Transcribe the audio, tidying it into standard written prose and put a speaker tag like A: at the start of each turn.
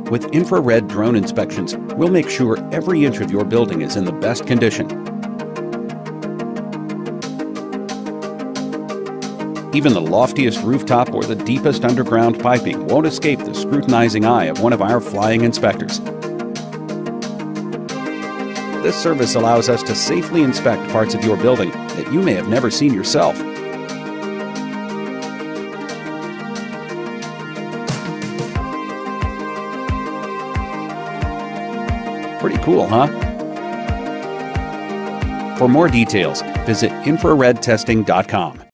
A: With infrared drone inspections, we'll make sure every inch of your building is in the best condition. Even the loftiest rooftop or the deepest underground piping won't escape the scrutinizing eye of one of our flying inspectors. This service allows us to safely inspect parts of your building that you may have never seen yourself. Pretty cool, huh? For more details, visit infraredtesting.com.